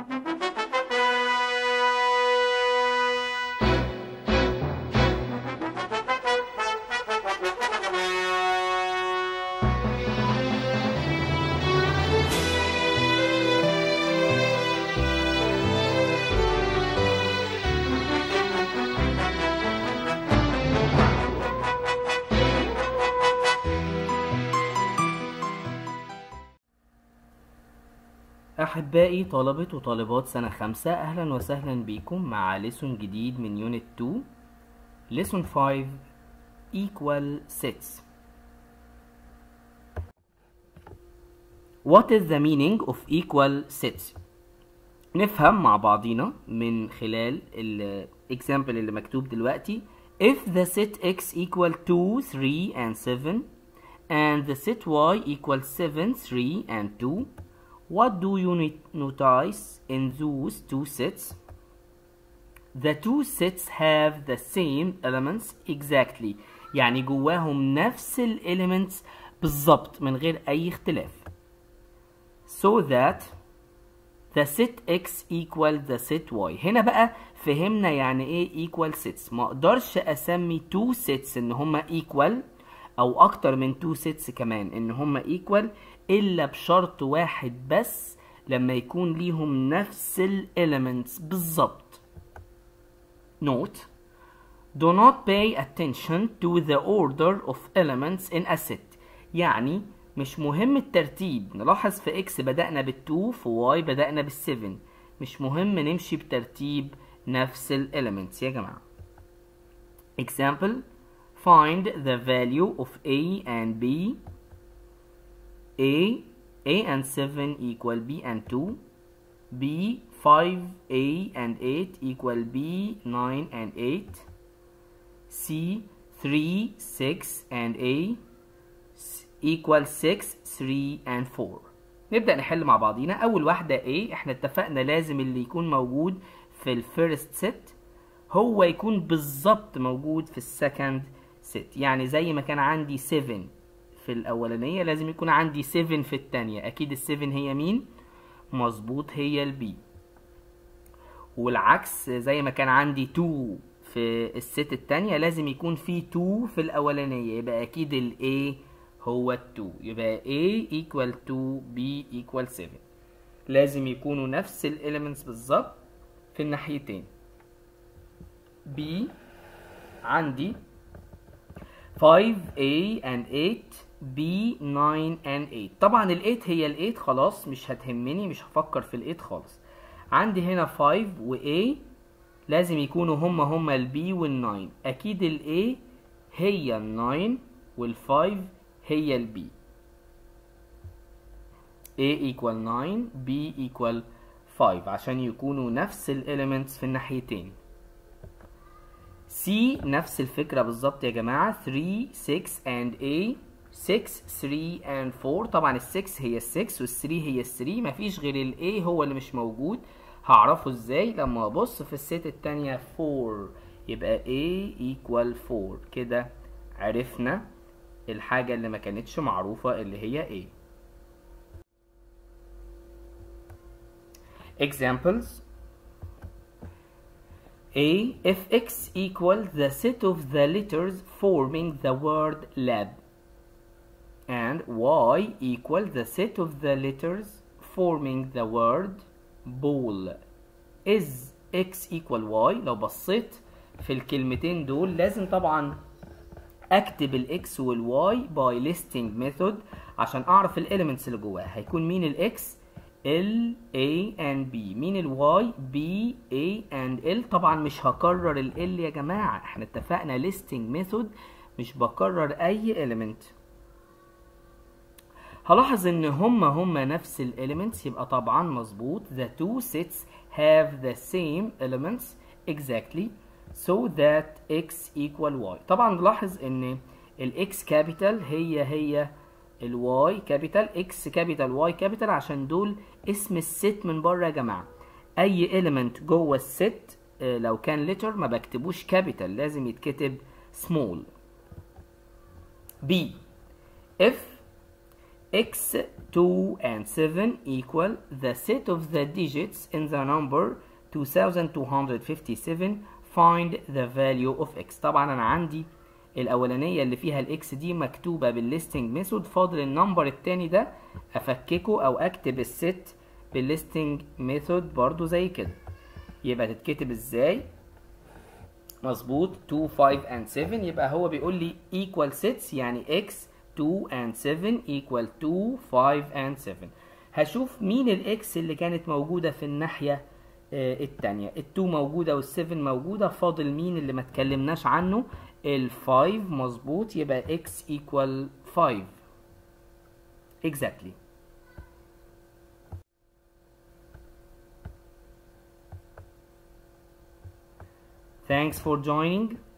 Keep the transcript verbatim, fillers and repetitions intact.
أحبائي طلبة وطالبات سنة خمسة، أهلا وسهلا بكم مع ليسون جديد من يونت اتنين ليسون خمسة equal sets. What is the meaning of equal sets؟ نفهم مع بعضينا من خلال ال example اللي مكتوب دلوقتي. If the set x equal two, three and seven and the set y equal seven, three and two, what do you notice in those two sets? The two sets have the same elements exactly. يعني جواهم نفس ال elements بالظبط من غير أي اختلاف. So that the set x equal the set y. هنا بقى فهمنا يعني ايه equal sets. ما اقدرش اسمي two sets ان هما equal او اكتر من two sets كمان ان هما equal إلا بشرط واحد بس، لما يكون ليهم نفس ال elements بالظبط. Note: Do not pay attention to the order of elements in a set. يعني مش مهم الترتيب. نلاحظ في x بدأنا بالتو، في y بدأنا بالسفن. مش مهم نمشي بترتيب نفس ال elements يا جماعة. Example: Find the value of a and b. A, a and seven equal b and two. B, five a and eight equal b, nine and eight. C, three, six and a equal six, three and four. نبدأ نحل مع بعضينا. أول واحدة A، احنا اتفقنا لازم اللي يكون موجود في الفيرست ست هو يكون بالظبط موجود في السكند ست. يعني زي ما كان عندي seven في الأولانية لازم يكون عندي seven في التانية. أكيد ال seven هي مين؟ مظبوط هي ال B. والعكس زي ما كان عندي two في الست التانية لازم يكون في two في الأولانية، يبقى أكيد ال A هو ال two. يبقى A equal two B equal seven. لازم يكونوا نفس ال elements بالظبط في الناحيتين. B عندي five A and eight B nine and eight. طبعا ال eight هي ال eight خلاص مش هتهمني، مش هفكر في ال eight خالص. عندي هنا five و A لازم يكونوا هما هما ال B وال nine. اكيد ال A هي ال nine وال five هي ال B. A equal nine B equal five عشان يكونوا نفس ال elements في الناحيتين. C نفس الفكرة بالظبط يا جماعة. three six and A six three and four. طبعا ال six هي ال six وال three هي ال three. مفيش غير ال A هو اللي مش موجود. هعرفه ازاي؟ لما ابص في الست التانية four يبقى A equal four. كده عرفنا الحاجة اللي ما كانتش معروفة اللي هي A. Examples: A. If x equals the set of the letters forming the word lab, and y equals the set of the letters forming the word ball, is x equal y. لو بصيت في الكلمتين دول لازم طبعا اكتب ال x وال y by listing method عشان اعرف ال elements اللي جواها. هيكون مين ال x؟ L A and B. مين ال Y؟ B A and L. طبعا مش هكرر ال L يا جماعة، احنا اتفقنا listing method مش بكرر اي element. هلاحظ ان هما هما نفس ال elements يبقى طبعا مظبوط. The two sets have the same elements exactly so that x equal y. طبعا نلاحظ ان ال x capital هي هي ال y capital، x capital y capital عشان دول اسم الست من بره يا جماعة. اي element جوه الست لو كان letter ما بكتبوش capital، لازم يتكتب small. B. If x two and seven equal the set of the digits in the number two thousand two hundred fifty-seven. find the value of x. طبعا انا عندي الاولانيه اللي فيها الاكس دي مكتوبه بالليستنج ميثود، فاضل النمبر التاني ده افككه او اكتب الست بالليستنج ميثود برضو زي كده. يبقى تتكتب ازاي؟ مظبوط two five and seven. يبقى هو بيقول لي equal sets يعني x two and seven equal two five and seven. هشوف مين الاكس اللي كانت موجوده في الناحيه آه التانية. التو موجوده والسفن موجوده، فاضل مين اللي ما اتكلمناش عنه؟ الفايف. مظبوط، يبقى x equal five exactly. Thanks for joining.